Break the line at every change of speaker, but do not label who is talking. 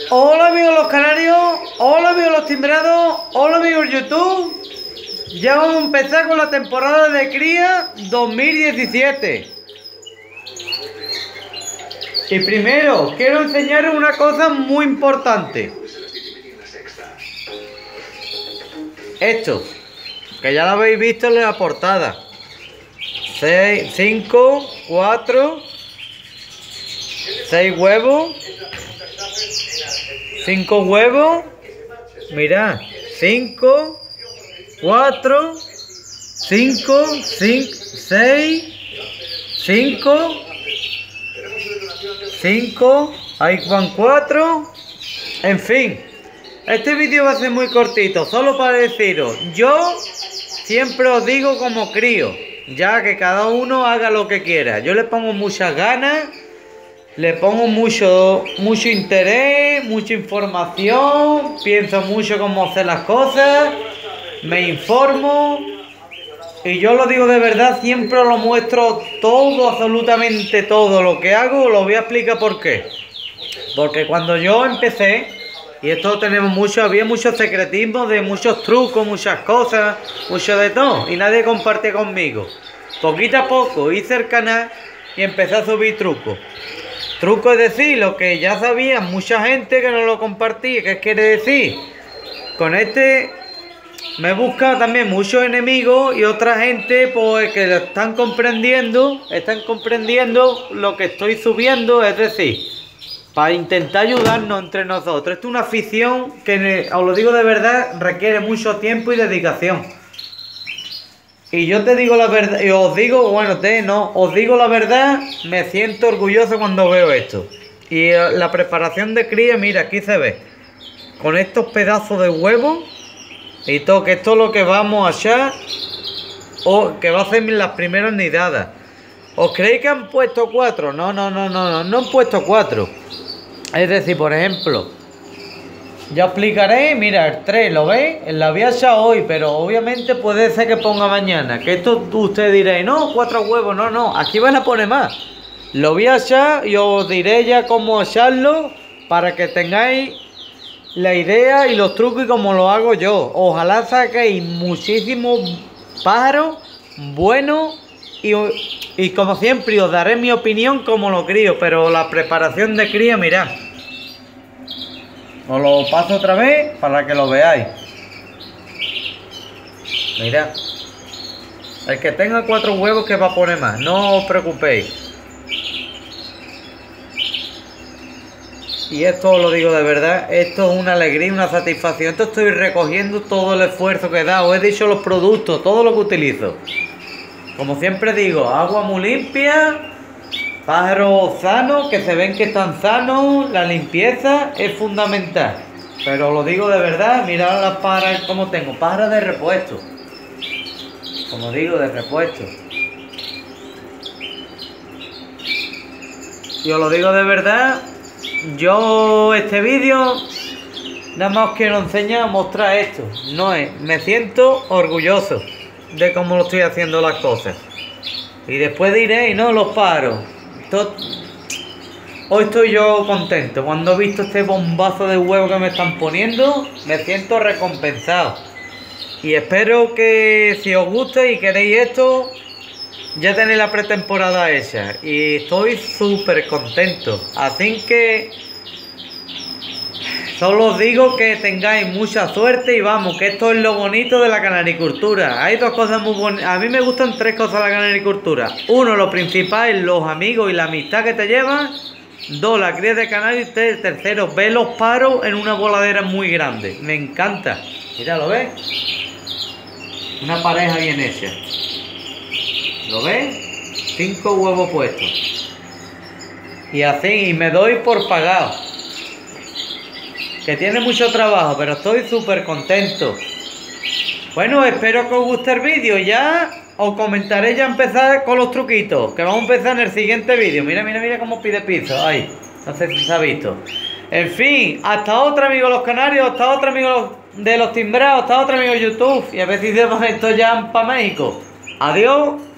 Hola amigos los canarios, hola amigos los timbrados, hola amigos YouTube. Ya vamos a empezar con la temporada de cría 2017. Y primero quiero enseñaros una cosa muy importante. Esto, que ya lo habéis visto en la portada. 6, 5, 4, 6 huevos. 5 huevos, mirad, 5, 4, 5, 6, 5, 5, ahí van 4, en fin, este vídeo va a ser muy cortito, solo para deciros, yo siempre os digo como crío, ya que cada uno haga lo que quiera, yo le pongo muchas ganas. Le pongo mucho interés, mucha información, pienso mucho cómo hacer las cosas, me informo y yo lo digo de verdad, siempre lo muestro todo, absolutamente todo lo que hago, lo voy a explicar por qué. Porque cuando yo empecé, y esto tenemos mucho, había muchos secretismos de muchos trucos, muchas cosas, mucho de todo, y nadie comparte conmigo. Poquito a poco hice el canal y empecé a subir trucos. Truco es decir, lo que ya sabía mucha gente que no lo compartía. ¿Qué quiere decir? Con este me busca también muchos enemigos y otra gente pues que lo están comprendiendo lo que estoy subiendo, es decir, para intentar ayudarnos entre nosotros. Esto es una afición que, os lo digo de verdad, requiere mucho tiempo y dedicación. Y yo te digo la verdad, y os digo, bueno, os digo la verdad, me siento orgulloso cuando veo esto. Y la preparación de cría, mira, aquí se ve, con estos pedazos de huevo, y todo, que esto es lo que vamos a echar, o que va a ser las primeras nidadas. ¿Os creéis que han puesto 4? No han puesto 4. Es decir, por ejemplo, ya explicaré, mira, el 3, ¿lo veis? La voy a echar hoy, pero obviamente puede ser que ponga mañana. Que esto usted diréis, no, 4 huevos, no, aquí van a poner más. Lo voy a echar y os diré ya cómo echarlo para que tengáis la idea y los trucos y cómo lo hago yo. Ojalá saquéis muchísimos pájaros buenos y como siempre os daré mi opinión como lo crío, pero la preparación de cría, mirad. Os lo paso otra vez para que lo veáis. Mirad. El que tenga 4 huevos que va a poner más. No os preocupéis. Y esto os lo digo de verdad. Esto es una alegría, una satisfacción. Esto estoy recogiendo todo el esfuerzo que he dado. Os he dicho los productos, todo lo que utilizo. Como siempre digo, agua muy limpia. Pájaros sanos, que se ven que están sanos, la limpieza es fundamental. Pero lo digo de verdad, mirad las pájaras como tengo, pájaras de repuesto. Como digo, de repuesto. Y os lo digo de verdad, yo este vídeo nada más os quiero enseñar, mostrar esto. Me siento orgulloso de cómo lo estoy haciendo las cosas. Y después diréis, no, los pájaros. Hoy estoy yo contento. Cuando he visto este bombazo de huevo que me están poniendo, me siento recompensado. Y espero que si os gusta y queréis esto, ya tenéis la pretemporada hecha. Y estoy súper contento. Así que solo os digo que tengáis mucha suerte y vamos, que esto es lo bonito de la canaricultura. Hay dos cosas muy bonitas. A mí me gustan 3 cosas de la canaricultura. 1, lo principal, los amigos y la amistad que te llevan. 2, la cría de canario. Y 3, tercero, ver los paros en una voladera muy grande. Me encanta. Mira, ¿lo ves? Una pareja bien hecha. ¿Lo ves? 5 huevos puestos. Y así, y me doy por pagado. Que tiene mucho trabajo, pero estoy súper contento. Bueno, espero que os guste el vídeo. Ya os comentaré ya empezar con los truquitos, que vamos a empezar en el siguiente vídeo. Mira cómo pide piso. Ahí, no sé si se ha visto. En fin, hasta otra, amigos los canarios, hasta otra, amigos de los timbrados, hasta otra, amigos YouTube. Y a ver si hacemos esto ya para México. Adiós.